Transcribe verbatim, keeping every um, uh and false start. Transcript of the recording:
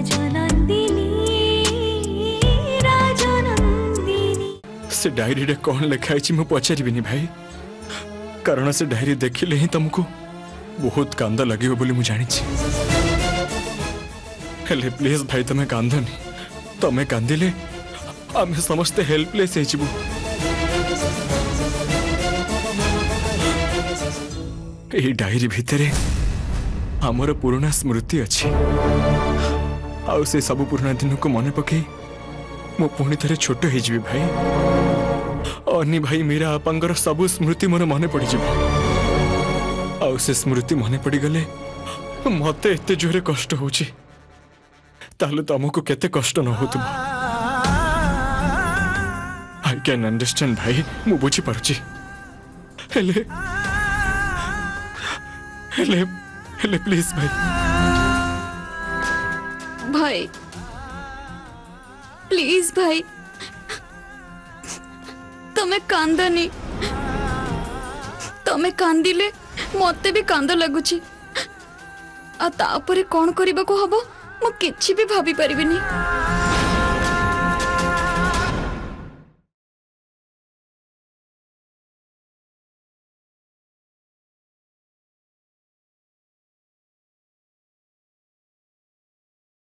से डायरी रे कौन लिखाई मु पचारि भाई कारण से डायरी देखिले ही तुमको बहुत कांद लगे बोली मु जानी हेले प्लीज भाई तुम कांदनी तुम कांदिले आम समस्ते हेल्पलेस हो डायरी भितरे आमर पुराना स्मृति अच्छी आउ से सब पुराना दिन को मन पकई मो पुणी थे छोट हो भाई अनी भाई मीरा आपांगर सब स्मृति मोर मन पड़ आउ से स्मृति मन पड़ गले मत एत जोरे कष्ट होची ताले तुमको केते कष्ट न हो आई कैन अंडरस्टैंड भाई मु बुझी पारुची हेले हेले हेले प्लीज भाई भाई प्लीज भाई तमें कांदनी तमें कांदिले मते भी कांद लगुची आ तापरे कौन करबा को हबो मु किछि भी भाभी परिबिनी।